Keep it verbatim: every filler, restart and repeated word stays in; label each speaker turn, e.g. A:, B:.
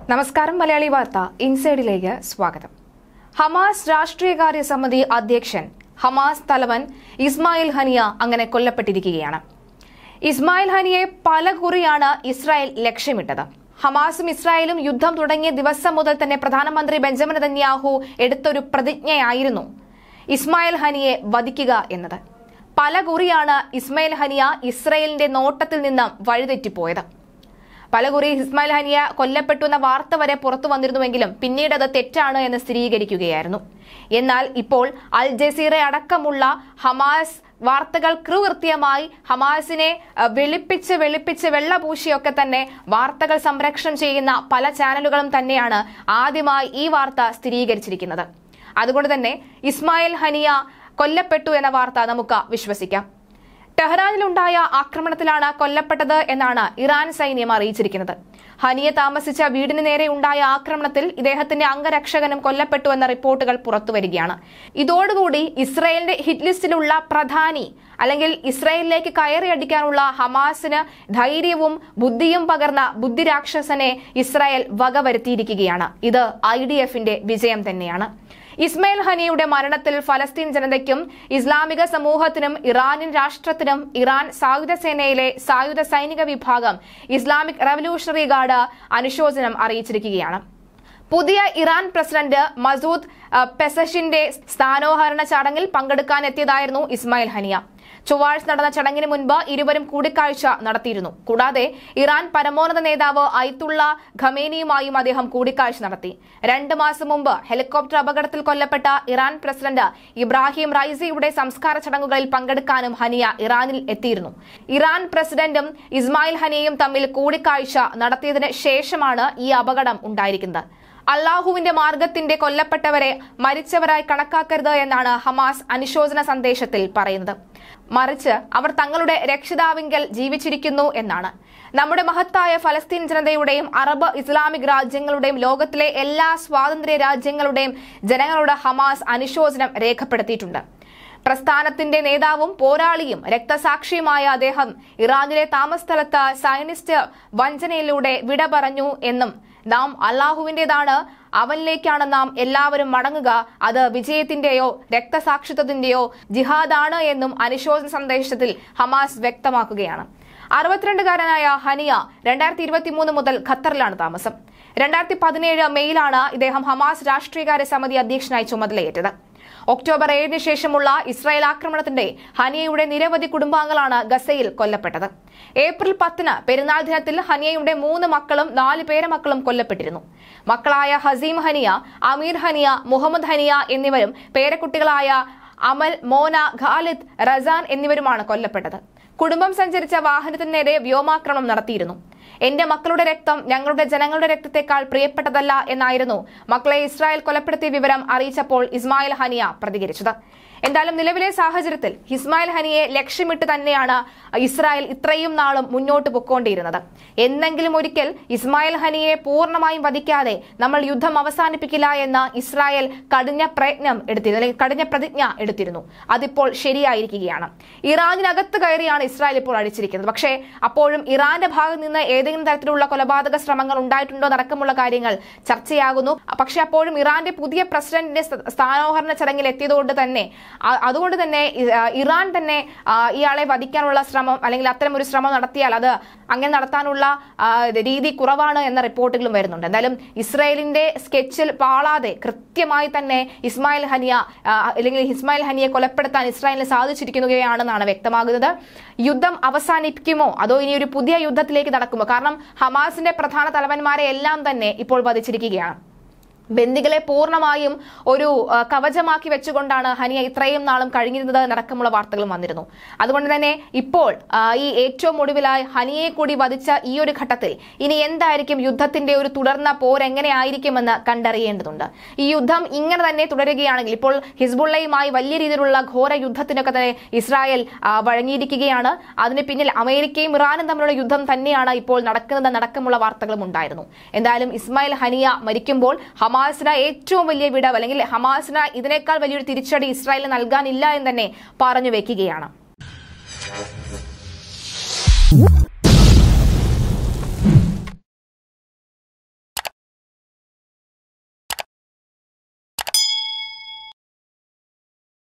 A: നമസ്കാരം മലയാളി വാർത്ത ഇൻസൈഡിലേക്ക് സ്വാഗതം. ഹമാസ് രാഷ്ട്രീയകാര്യ സമിതി അധ്യക്ഷൻ ഹമാസ് തലവൻ ഇസ്മായിൽ ഹനിയ അങ്ങനെ കൊല്ലപ്പെട്ടിരിക്കുകയാണ്. ഇസ്മായിൽ ഹനിയെ പല കുറിയാണ് ഇസ്രായേൽ ലക്ഷ്യമിട്ടത്. ഹമാസും ഇസ്രായേലും യുദ്ധം തുടങ്ങിയ ദിവസം മുതൽ തന്നെ പ്രധാനമന്ത്രി ബെഞ്ചമിൻ നെതന്യാഹു എടുത്തൊരു പ്രതിജ്ഞയായിരുന്നു ഇസ്മായിൽ ഹനിയെ വധിക്കുക എന്നത്. പല കുറിയാണ് ഇസ്മായിൽ ഹനിയ ഇസ്രായേലിന്റെ നോട്ടത്തിൽ നിന്ന് വഴിതെറ്റിപ്പോയത്. പലകുറി ഇസ്മായിൽ ഹനിയ കൊല്ലപ്പെട്ടു എന്ന വാർത്ത വരെ പുറത്തു വന്നിരുന്നുവെങ്കിലും പിന്നീട് അത് തെറ്റാണ് എന്ന് സ്ഥിരീകരിക്കുകയായിരുന്നു. എന്നാൽ ഇപ്പോൾ അൽ ജസീറ അടക്കമുള്ള ഹമാസ് വാർത്തകൾ കൃത്യമായി ഹമാസിനെ വെളുപ്പിച്ച് വെളുപ്പിച്ച് വെള്ളപൂശിയൊക്കെ തന്നെ വാർത്തകൾ സംപ്രേഷണം ചെയ്യുന്ന പല ചാനലുകളും തന്നെയാണ് ആദ്യമായി ഈ വാർത്ത സ്ഥിരീകരിച്ചിരിക്കുന്നത്. അതുകൊണ്ട് തന്നെ ഇസ്മായിൽ ഹനിയ കൊല്ലപ്പെട്ടു എന്ന വാർത്ത നമുക്ക് വിശ്വസിക്കാം. ടെഹ്റാനിലുണ്ടായ ആക്രമണത്തിലാണ് കൊല്ലപ്പെട്ടത് എന്നാണ് ഇറാൻ സൈന്യം അറിയിച്ചിരിക്കുന്നത്. ഹനിയെ താമസിച്ച വീടിന് നേരെ ഉണ്ടായ ആക്രമണത്തിൽ ഇദ്ദേഹത്തിന്റെ അംഗരക്ഷകനും കൊല്ലപ്പെട്ടു എന്ന റിപ്പോർട്ടുകൾ പുറത്തുവരികയാണ്. ഇതോടുകൂടി ഇസ്രായേലിന്റെ ഹിറ്റ് ലിസ്റ്റിലുള്ള പ്രധാനി അല്ലെങ്കിൽ ഇസ്രായേലിലേക്ക് കയറിയടിക്കാനുള്ള ഹമാസിന് ധൈര്യവും ബുദ്ധിയും പകർന്ന ബുദ്ധിരാക്ഷസനെ ഇസ്രായേൽ വകവരുത്തിയിരിക്കുകയാണ്. ഇത് ഐ ഡി എഫിന്റെ വിജയം തന്നെയാണ്. ഇസ്മായിൽ ഹനിയുടെ മരണത്തിൽ ഫലസ്തീൻ ജനതയ്ക്കും ഇസ്ലാമിക സമൂഹത്തിനും ഇറാനിയൻ രാഷ്ട്രത്തിനും ഇറാൻ സായുധ സേനയിലെ സായുധ സൈനിക വിഭാഗം ഇസ്ലാമിക് റവല്യൂഷണറി ഗാർഡ് അനുശോചനം അറിയിച്ചിരിക്കുകയാണ്. പുതിയ ഇറാൻ പ്രസിഡന്റ് മസൂദ് പെസഷിന്റെ സ്ഥാനോഹരണ ചടങ്ങിൽ പങ്കെടുക്കാനെത്തിയതായിരുന്നു ഇസ്മായിൽ ഹനിയ. ചൊവ്വാഴ്ച നടന്ന ചടങ്ങിന് മുൻപ് ഇരുവരും കൂടിക്കാഴ്ച നടത്തിയിരുന്നു. കൂടാതെ ഇറാൻ പരമോന്നത നേതാവ് അയത്തുള്ള ഖമേനിയുമായും അദ്ദേഹം കൂടിക്കാഴ്ച നടത്തി. രണ്ട് മാസം മുമ്പ് ഹെലികോപ്റ്റർ അപകടത്തിൽ കൊല്ലപ്പെട്ട ഇറാൻ പ്രസിഡന്റ് ഇബ്രാഹിം റൈസിയുടെ സംസ്കാര ചടങ്ങുകളിൽ പങ്കെടുക്കാനും ഹനിയ ഇറാനിൽ എത്തിയിരുന്നു. ഇറാൻ പ്രസിഡന്റും ഇസ്മായിൽ ഹനിയയും തമ്മിൽ കൂടിക്കാഴ്ച നടത്തിയതിന് ശേഷമാണ് ഈ അപകടം ഉണ്ടായിരിക്കുന്നത്. അള്ളാഹുവിന്റെ മാർഗത്തിന്റെ കൊല്ലപ്പെട്ടവരെ മരിച്ചവരായി കണക്കാക്കരുത് എന്നാണ് ഹമാസ് അനുശോചന സന്ദേശത്തിൽ പറയുന്നത്. മറിച്ച് അവർ തങ്ങളുടെ രക്ഷിതാവിങ്കൽ ജീവിച്ചിരിക്കുന്നു എന്നാണ്. നമ്മുടെ മഹത്തായ ഫലസ്തീൻ ജനതയുടെയും അറബ് ഇസ്ലാമിക് രാജ്യങ്ങളുടെയും ലോകത്തിലെ എല്ലാ സ്വാതന്ത്ര്യ രാജ്യങ്ങളുടെയും ജനങ്ങളോട് ഹമാസ് അനുശോചനം രേഖപ്പെടുത്തിയിട്ടുണ്ട്. പ്രസ്ഥാനത്തിന്റെ നേതാവും പോരാളിയും രക്തസാക്ഷിയുമായ അദ്ദേഹം ഇറാനിലെ താമസസ്ഥലത്ത് സയനിസ്റ്റ് വഞ്ചനയിലൂടെ വിട പറഞ്ഞു എന്നും നാം അള്ളാഹുവിന്റേതാണ്, അവനിലേക്കാണ് നാം എല്ലാവരും മടങ്ങുക, അത് വിജയത്തിന്റെയോ രക്തസാക്ഷിത്വത്തിന്റെയോ ജിഹാദാണ് എന്നും അനുശോചന സന്ദേശത്തിൽ ഹമാസ് വ്യക്തമാക്കുകയാണ്. അറുപത്തിരണ്ടുകാരനായ ഹനിയ രണ്ടായിരത്തി ഇരുപത്തി മൂന്ന് മുതൽ ഖത്തറിലാണ് താമസം. രണ്ടായിരത്തി പതിനേഴ് മെയിലാണ് ഇദ്ദേഹം ഹമാസ് രാഷ്ട്രീയകാര്യ സമിതി അധ്യക്ഷനായി ചുമതലയേറ്റത്. ഒക്ടോബർ ഏഴിന് ശേഷമുള്ള ഇസ്രായേൽ ആക്രമണത്തിന്റെ ഹനിയയുടെ നിരവധി കുടുംബാംഗങ്ങളാണ് ഗസയിൽ കൊല്ലപ്പെട്ടത്. ഏപ്രിൽ പത്തിന് പെരുന്നാൾ ദിനത്തിൽ ഹനിയയുടെ മൂന്ന് മക്കളും നാല് പേരമക്കളും കൊല്ലപ്പെട്ടിരുന്നു. മക്കളായ ഹസീം ഹനിയ, അമീർ ഹനിയ, മുഹമ്മദ് ഹനിയ എന്നിവരും പേരക്കുട്ടികളായ അമൽ, മോന, ഖാലിദ്, റസാൻ എന്നിവരുമാണ് കൊല്ലപ്പെട്ടത്. കുടുംബം സഞ്ചരിച്ച വാഹനത്തിന് നേരെ വ്യോമാക്രമണം നടത്തിയിരുന്നു. എന്റെ മക്കളുടെ രക്തം ഞങ്ങളുടെ ജനങ്ങളുടെ രക്തത്തെക്കാൾ പ്രിയപ്പെട്ടതല്ല എന്നായിരുന്നു മക്കളെ ഇസ്രായേൽ കൊലപ്പെടുത്തിയ വിവരം അറിയിച്ചപ്പോൾ ഇസ്മായിൽ ഹനിയ പ്രതികരിച്ചത്. എന്തായാലും നിലവിലെ സാഹചര്യത്തിൽ ഇസ്മായിൽ ഹനിയെ ലക്ഷ്യമിട്ട് തന്നെയാണ് ഇസ്രായേൽ ഇത്രയും നാളും മുന്നോട്ട് പൊക്കോണ്ടിരുന്നത്. എന്നെങ്കിലും ഒരിക്കൽ ഇസ്മായിൽ ഹനിയെ പൂർണ്ണമായും വധിക്കാതെ നമ്മൾ യുദ്ധം അവസാനിപ്പിക്കില്ല എന്ന ഇസ്രായേൽ കഠിന പ്രയത്നം എടുത്തിരുന്നു, അല്ലെങ്കിൽ കഠിന പ്രതിജ്ഞ എടുത്തിരുന്നു. അതിപ്പോൾ ശരിയായിരിക്കുകയാണ്. ഇറാനിനകത്ത് കയറിയാണ് ഇസ്രായേൽ ഇപ്പോൾ അടിച്ചിരിക്കുന്നത്. പക്ഷേ അപ്പോഴും ഇറാന്റെ ഭാഗത്ത് നിന്ന് ഏതെങ്കിലും തരത്തിലുള്ള കൊലപാതക ശ്രമങ്ങൾ ഉണ്ടായിട്ടുണ്ടോ അടക്കമുള്ള കാര്യങ്ങൾ ചർച്ചയാകുന്നു. പക്ഷെ അപ്പോഴും ഇറാന്റെ പുതിയ പ്രസിഡന്റിന്റെ സ്ഥാനോഹരണ ചടങ്ങിൽ എത്തിയതുകൊണ്ട് തന്നെ അതുകൊണ്ട് തന്നെ ഇറാൻ തന്നെ ഇയാളെ വധിക്കാനുള്ള ശ്രമം അല്ലെങ്കിൽ അത്തരം ഒരു ശ്രമം നടത്തിയാൽ അത് അങ്ങനെ നടത്താനുള്ള രീതി കുറവാണ് എന്ന റിപ്പോർട്ടുകളും വരുന്നുണ്ട്. എന്തായാലും ഇസ്രായേലിന്റെ സ്കെച്ചിൽ പാളാതെ കൃത്യമായി തന്നെ ഇസ്മായിൽ ഹനിയ അല്ലെങ്കിൽ ഇസ്മായിൽ ഹനിയെ കൊലപ്പെടുത്താൻ ഇസ്രായേലിന് സാധിച്ചിരിക്കുകയാണെന്നാണ് വ്യക്തമാകുന്നത്. യുദ്ധം അവസാനിപ്പിക്കുമോ അതോ ഇനി ഒരു പുതിയ യുദ്ധത്തിലേക്ക് നടക്കുമോ? കാരണം ഹമാസിന്റെ പ്രധാന തലവന്മാരെ എല്ലാം തന്നെ ഇപ്പോൾ വധിച്ചിരിക്കുകയാണ്. ബന്ദികളെ പൂർണ്ണമായും ഒരു കവചമാക്കി വെച്ചുകൊണ്ടാണ് ഹനിയ ഇത്രയും നാളും കഴിഞ്ഞിരുന്നത് എന്നടക്കമുള്ള വാർത്തകളും വന്നിരുന്നു. അതുകൊണ്ട് തന്നെ ഇപ്പോൾ ഈ ഏറ്റവും ഒടുവിലായി ഹനിയെ കൂടി വധിച്ച ഈ ഒരു ഘട്ടത്തിൽ ഇനി എന്തായിരിക്കും യുദ്ധത്തിന്റെ ഒരു തുടർന്ന പോരെങ്ങനെയായിരിക്കുമെന്ന് കണ്ടറിയേണ്ടതുണ്ട്. ഈ യുദ്ധം ഇങ്ങനെ തന്നെ തുടരുകയാണെങ്കിൽ ഇപ്പോൾ ഹിസ്ബുള്ളയുമായി വലിയ രീതിയിലുള്ള ഘോര യുദ്ധത്തിനൊക്കെ തന്നെ ഇസ്രായേൽ വഴങ്ങിയിരിക്കുകയാണ്. അതിന് പിന്നിൽ അമേരിക്കയും ഇറാനും തമ്മിലുള്ള യുദ്ധം തന്നെയാണ് ഇപ്പോൾ നടക്കുന്നത് നടക്കമുള്ള വാർത്തകളും ഉണ്ടായിരുന്നു. എന്തായാലും ഇസ്മായിൽ ഹനിയ മരിക്കുമ്പോൾ ഹമാസിന് ഏറ്റവും വലിയ വിടവ് അല്ലെങ്കിൽ ഹമാസിന് ഇതിനേക്കാൾ വലിയൊരു തിരിച്ചടി ഇസ്രായേലിന് നൽകാനില്ല എന്ന് തന്നെ പറഞ്ഞു വെക്കുകയാണ്.